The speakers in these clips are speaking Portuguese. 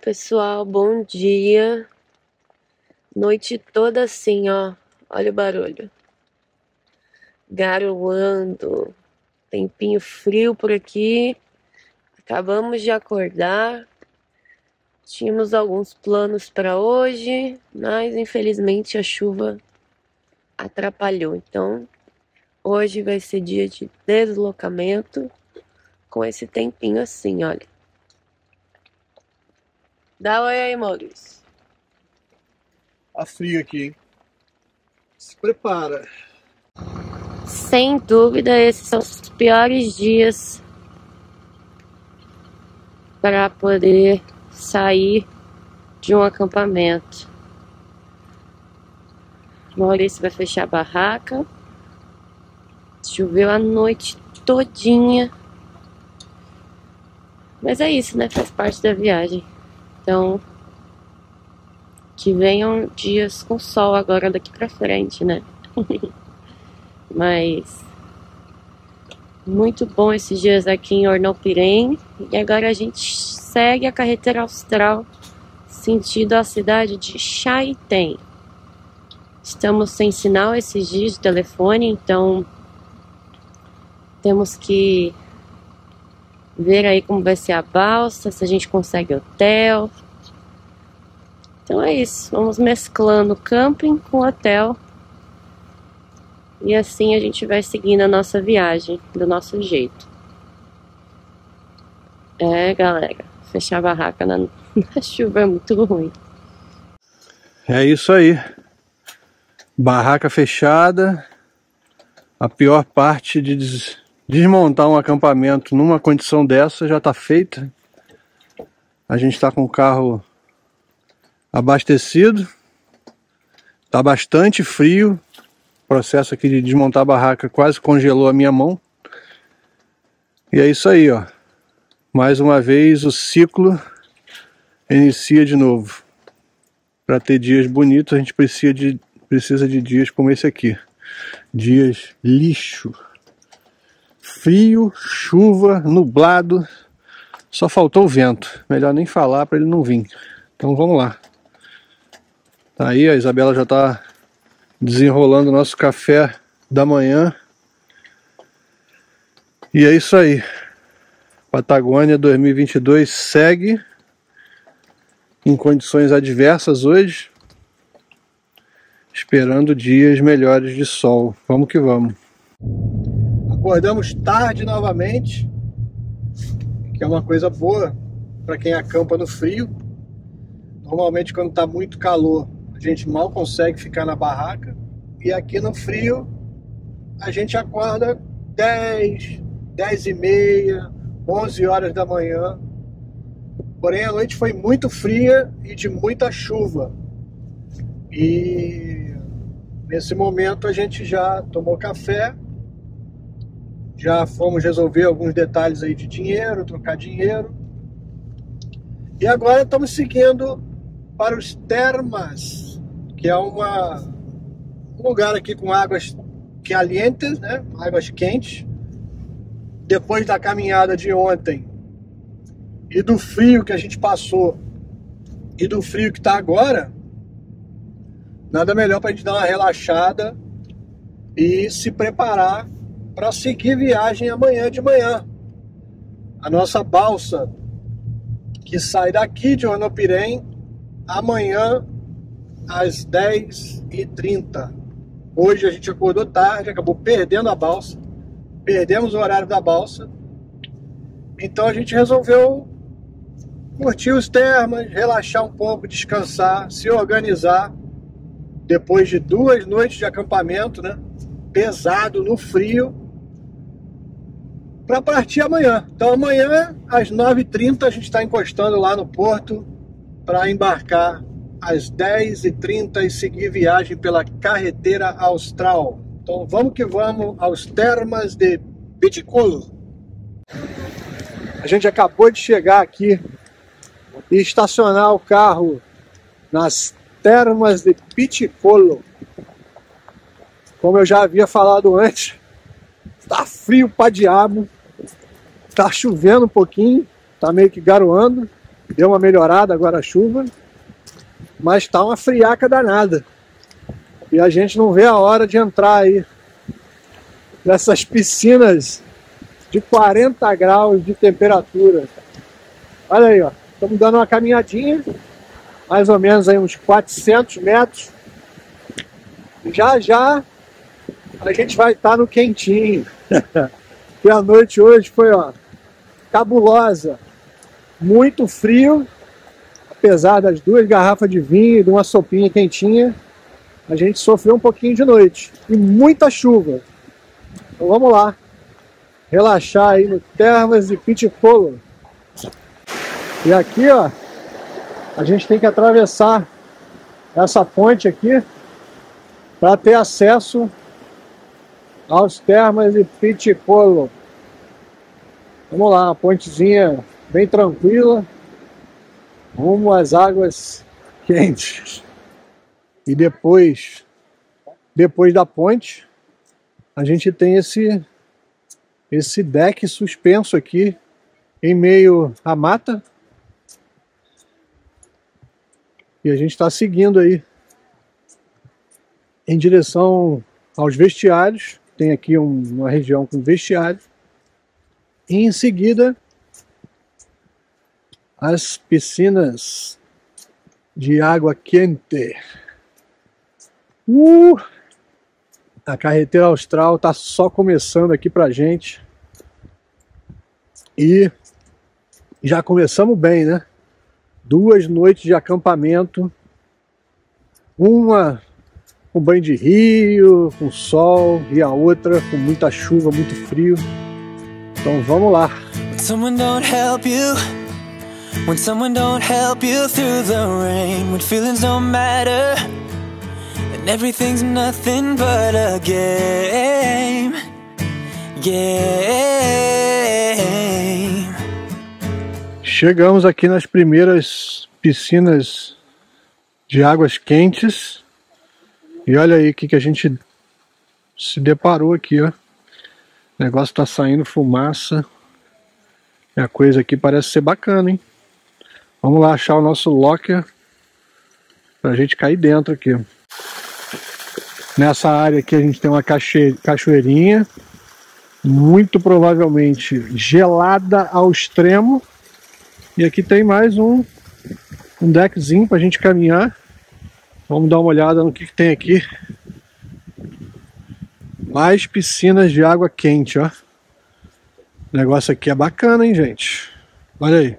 Pessoal, bom dia. Noite toda assim, ó. Olha o barulho. Garoando. Tempinho frio por aqui. Acabamos de acordar. Tínhamos alguns planos para hoje, mas infelizmente a chuva atrapalhou. Então, hoje vai ser dia de deslocamento com esse tempinho assim, olha. Dá oi aí, Maurício. Tá frio aqui, hein? Se prepara. Sem dúvida, esses são os piores dias para poder sair de um acampamento. Maurício vai fechar a barraca. Choveu a noite todinha. Mas é isso, né? Faz parte da viagem. Então, que venham dias com sol agora daqui pra frente, né? Mas muito bom esses dias aqui em Ornopirém. E agora a gente segue a carretera austral sentido a cidade de Chaitén. Estamos sem sinal esses dias de telefone, então temos que ver aí como vai ser a balsa, se a gente consegue hotel. Então é isso, vamos mesclando camping com hotel. E assim a gente vai seguindo a nossa viagem do nosso jeito. É, galera, fechar a barraca na chuva é muito ruim. É isso aí. Barraca fechada. A pior parte de desmontar um acampamento numa condição dessa já está feita. A gente está com o carro abastecido. Está bastante frio. O processo aqui de desmontar a barraca quase congelou a minha mão. E é isso aí, ó. Mais uma vez o ciclo inicia de novo. Para ter dias bonitos a gente precisa de dias como esse aqui. Dias lixo. Frio, chuva, nublado. Só faltou o vento. Melhor nem falar para ele não vir. Então vamos lá. Tá aí, a Isabela já está desenrolando o nosso café da manhã. E é isso aí. Patagônia 2022 segue em condições adversas hoje, esperando dias melhores de sol. Vamos que vamos. Acordamos tarde novamente, que é uma coisa boa para quem acampa no frio. Normalmente quando está muito calor, a gente mal consegue ficar na barraca. E aqui no frio, a gente acorda 10, 10 e meia, 11 horas da manhã. Porém a noite foi muito fria e de muita chuva. E nesse momento a gente já tomou café, já fomos resolver alguns detalhes aí de dinheiro, trocar dinheiro. E agora estamos seguindo para os Termas, que é um lugar aqui com águas calientes, né? Águas quentes. Depois da caminhada de ontem e do frio que a gente passou e do frio que está agora, nada melhor para a gente dar uma relaxada e se preparar para seguir viagem amanhã de manhã. A nossa balsa que sai daqui de Ornopirém amanhã às 10h30. Hoje a gente acordou tarde, acabou perdendo a balsa, perdemos o horário da balsa, então a gente resolveu curtir os termas, relaxar um pouco, descansar, se organizar depois de 2 noites de acampamento, né? Pesado no frio, para partir amanhã. Então amanhã às 9h30 a gente está encostando lá no porto para embarcar às 10h30 e seguir viagem pela carretera austral. Então vamos que vamos aos Termas de Piticolo. A gente acabou de chegar aqui e estacionar o carro nas Termas de Piticolo. Como eu já havia falado antes, tá frio pra diabo, tá chovendo um pouquinho, tá meio que garoando. Deu uma melhorada agora a chuva, mas tá uma friaca danada. E a gente não vê a hora de entrar aí nessas piscinas de 40 graus de temperatura. Olha aí, ó. Estamos dando uma caminhadinha, mais ou menos aí uns 400 metros. Já já a gente vai estar no quentinho. E a noite hoje foi, ó, cabulosa. Muito frio, apesar das 2 garrafas de vinho e de uma sopinha quentinha, a gente sofreu um pouquinho de noite. E muita chuva. Então vamos lá, relaxar aí no Termas de Piticolo. E aqui, ó, a gente tem que atravessar essa ponte aqui para ter acesso aos Termas de Piticolo. Vamos lá, uma pontezinha bem tranquila, rumo às águas quentes. E depois da ponte, a gente tem esse deck suspenso aqui, em meio à mata. E a gente está seguindo aí em direção aos vestiários. Tem aqui uma região com vestiário. E em seguida, as piscinas de água quente. A carreteira austral está só começando aqui pra gente. E já começamos bem, né? 2 noites de acampamento. Uma com banho de rio, com sol, e a outra com muita chuva, muito frio. Então vamos lá. When someone don't help you through the rain, when feelings don't matter and everything's nothing but a game. Chegamos aqui nas primeiras piscinas de águas quentes. E olha aí o que a gente se deparou aqui, ó. O negócio tá saindo fumaça. E a coisa aqui parece ser bacana, hein? Vamos lá achar o nosso locker pra gente cair dentro aqui. Nessa área aqui a gente tem uma cachoeirinha, muito provavelmente gelada ao extremo. E aqui tem mais um deckzinho pra gente caminhar. Vamos dar uma olhada no que tem aqui. Mais piscinas de água quente, ó. O negócio aqui é bacana, hein, gente? Olha aí.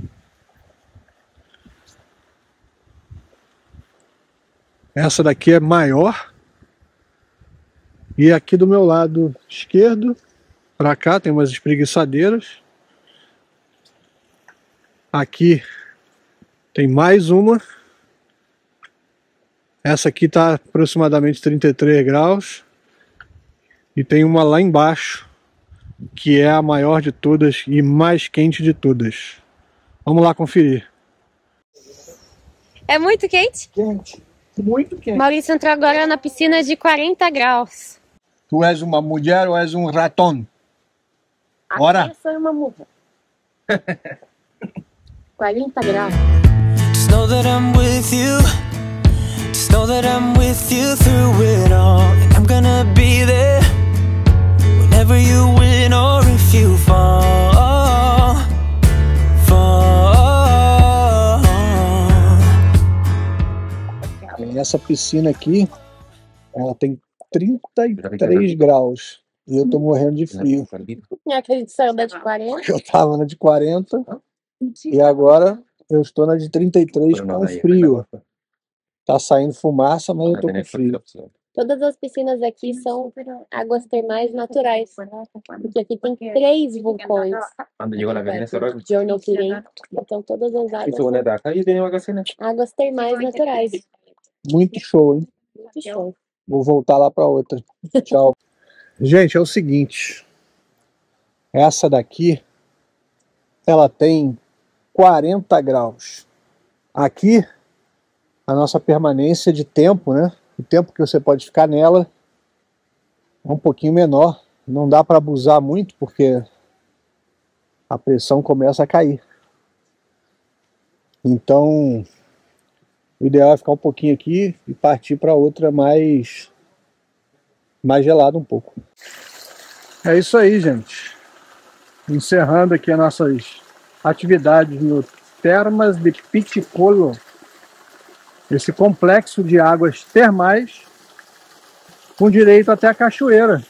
Essa daqui é maior. E aqui do meu lado esquerdo, pra cá, tem umas espreguiçadeiras. Aqui tem mais uma. Essa aqui está aproximadamente 33 graus. E tem uma lá embaixo, que é a maior de todas e mais quente de todas. Vamos lá conferir. É muito quente? Quente, muito quente. Maurício entrou agora na piscina de 40 graus. Tu és uma mulher ou és um ratão? Ora? Aqui eu sou uma mulher. 40 graus. Just know that I'm with you. Just know that I'm with you through it all. And I'm gonna be there whenever you win or if you fall. Essa piscina aqui, ela tem 33 graus. E eu tô morrendo de frio. É que a gente saiu da de 40. Eu tava na de 40 e agora eu estou na de 33 com frio. Tá saindo fumaça, mas eu tô com frio. Todas as piscinas aqui são águas termais naturais. Porque aqui tem 3 vulcões. De Ornoquirem. Então todas as águas são águas termais naturais. Muito show, hein? Muito show. Vou voltar lá para outra. Tchau. Gente, é o seguinte. Essa daqui, ela tem 40 graus. Aqui, a nossa permanência de tempo, né? O tempo que você pode ficar nela é um pouquinho menor. Não dá para abusar muito, porque a pressão começa a cair. Então, o ideal é ficar um pouquinho aqui e partir para outra mais gelada um pouco. É isso aí, gente. Encerrando aqui as nossas atividades no Termas de Piticolo. Esse complexo de águas termais com direito até a cachoeira.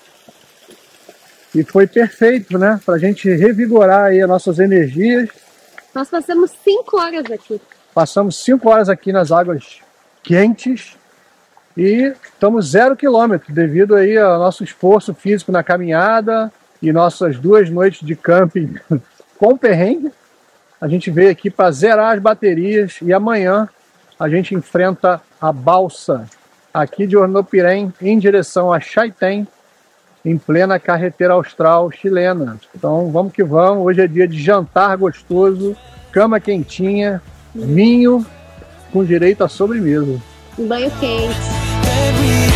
E foi perfeito, né? Para a gente revigorar aí as nossas energias. Nós passamos 5 horas aqui. Passamos 5 horas aqui nas águas quentes e estamos 0 quilômetro devido aí ao nosso esforço físico na caminhada e nossas 2 noites de camping com perrengue. A gente veio aqui para zerar as baterias e amanhã a gente enfrenta a balsa aqui de Hornopirém em direção a Chaitén, em plena carretera austral chilena. Então vamos que vamos, hoje é dia de jantar gostoso, cama quentinha, vinho com direito à sobremesa. Um banho quente.